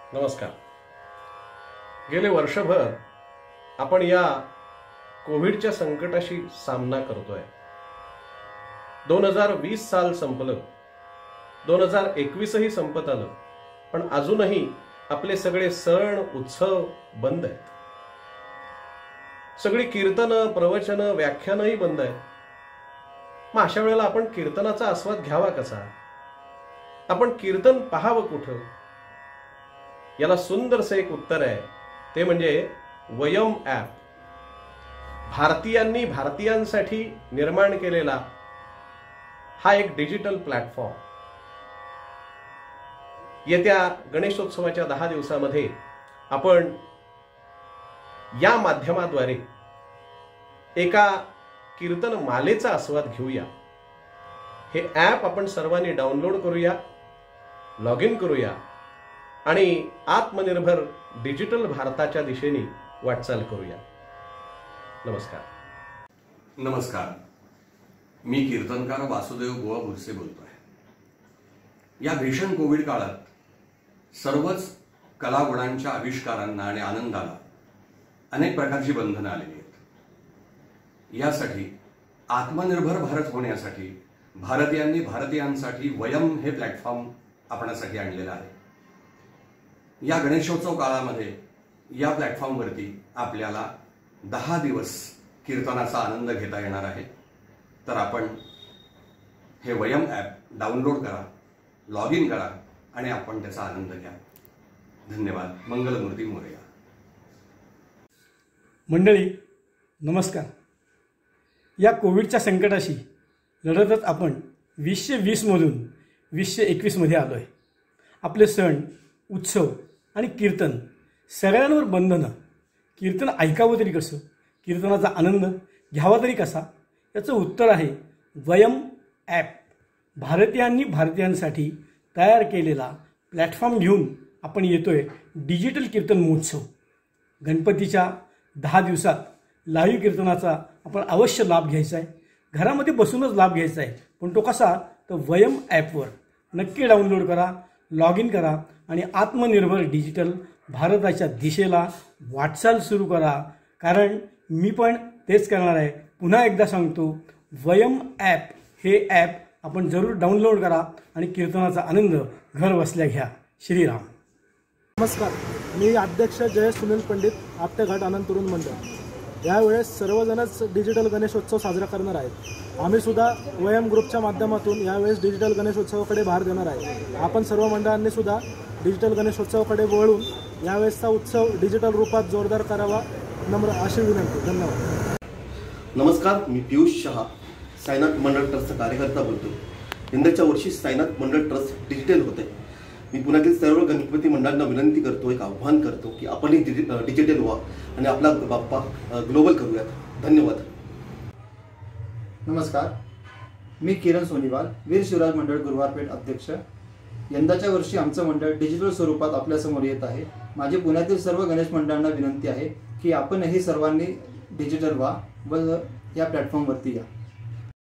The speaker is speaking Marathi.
नमस्कार. गेले वर्षभर आपण या कोविडच्या संकटाशी सामना करतोय. 2020 साल संपलं, 2021 ही संपत आलं, पण अजूनही आपले सगळे सण उत्सव बंद आहेत. सगळी कीर्तनं, प्रवचनं, व्याख्यानंही बंद आहेत. मग अशा वेळेला आपण कीर्तनाचा आस्वाद घ्यावा कसा? आपण कीर्तन पाहावं कुठं? याला सुंदरसं एक उत्तर आहे, ते म्हणजे वयम ॲप. भारतीयांनी भारतीयांसाठी निर्माण केलेला हा एक डिजिटल प्लॅटफॉर्म. येत्या गणेशोत्सवाच्या 10 दिवसामध्ये आपण या माध्यमाद्वारे एका कीर्तन मालेचा आस्वाद घेऊया. हे ॲप आपण सर्वांनी डाउनलोड करूया, लॉग इन करूया आणि आत्मनिर्भर डिजिटल भारताच्या दिशेने वाटचाल करूया. नमस्कार. नमस्कार. मी कीर्तनकार वासुदेव बुवा बुरसे बोलतोय. या भीषण कोविड काळात सर्वच कलागुणांच्या आविष्कारांना आणि आनंदाला अनेक प्रकारची बंधनं आलेली आहेत. यासाठी आत्मनिर्भर भारत होण्यासाठी भारतीयांनी भारतीयांसाठी वयम हे प्लॅटफॉर्म आपणासाठी आणलेलं आहे. या गणेशोत्सव काळामध्ये या प्लॅटफॉर्मवरती आपल्याला 10 दिवस कीर्तनाचा आनंद घेता येणार आहे. तर आपण हे वयम ॲप डाउनलोड करा, लॉग इन करा आणि आपण त्याचा आनंद घ्या. धन्यवाद. मंगलमूर्ती मोरया. मंडळी नमस्कार. या कोविडच्या संकटाशी लढतच आपण 2020 मधून 2021 मध्ये आलो आहे. आपले सण उत्सव आणि कीर्तन सगळ्यांवर बंधनं. कीर्तन ऐकावं तरी कसं, कीर्तनाचा आनंद घ्यावा तरी कसा, याचं उत्तर आहे वयम ॲप. भारतीयांनी भारतीयांसाठी तयार केलेला प्लॅटफॉर्म घेऊन आपण येतोय डिजिटल कीर्तन महोत्सव. गणपतीच्या 10 दिवसात लाईव्ह कीर्तनाचा आपण अवश्य लाभ घ्यायचा आहे. घरामध्ये बसूनच लाभ घ्यायचा आहे, पण तो कसा? तर वयम ॲपवर नक्की डाउनलोड करा, लॉग इन करा आणि आत्मनिर्भर डिजिटल भारताच्या दिशेला वाटचाल सुरू करा. कारण मी पण तेच करणार आहे. पुन्हा एकदा सांगतो, वयम ॲप हे ॲप आपण जरूर डाउनलोड करा आणि कीर्तनाचा आनंद घर बसल्या घ्या. श्रीराम. नमस्कार. मी अध्यक्ष जय सुनील पंडित, आपटेघाट आनंद तरुण मंडळ. यावेळेस सर्वजणच डिजिटल गणेशोत्सव साजरा करणार आहेत. आम्ही सुद्धा वयम ग्रुपच्या माध्यमातून यावेळेस डिजिटल गणेशोत्सवाकडे भार देणार आहे. आपण सर्व मंडळांनी सुद्धा डिजिटल गणेशोत्सवाकडे वळून यावेळेसचा उत्सव डिजिटल रूपात जोरदार करावा, नम्र अशी विनंती. धन्यवाद. नमस्कार. मी पियुष शहा, साईनाथ मंडळ ट्रस्टचा कार्यकर्ता बोलतो. यंदाच्या वर्षी साईनाथ मंडळ ट्रस्ट डिजिटल होते. मी पुण्यातील सर्व गणपती मंडळांना विनंती करतो, एक आव्हान करतो की आपणही डिजिटल व्हा आणि आपला बाप्पा ग्लोबल करूयात. धन्यवाद. नमस्कार. मी किरण सोनीवाल, वीर शिवराज मंडळ गुरुवारपेठ अध्यक्ष. यंदाच्या वर्षी आमचं मंडळ डिजिटल स्वरूपात आपल्यासमोर येत आहे. माझी पुण्यातील सर्व गणेश मंडळांना विनंती आहे की आपणही सर्वांनी डिजिटल व्हा व या प्लॅटफॉर्मवरती या.